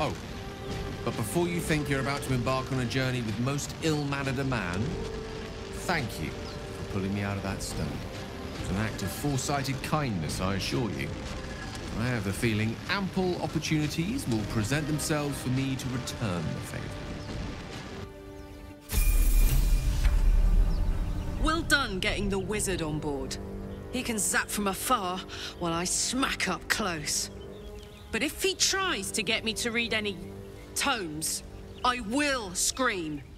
Oh, but before you think you're about to embark on a journey with most ill-mannered a man, thank you for pulling me out of that stone. It's an act of foresighted kindness, I assure you. I have the feeling ample opportunities will present themselves for me to return the favor. Well done getting the wizard on board. He can zap from afar while I smack up close. But if he tries to get me to read any tomes, I will scream.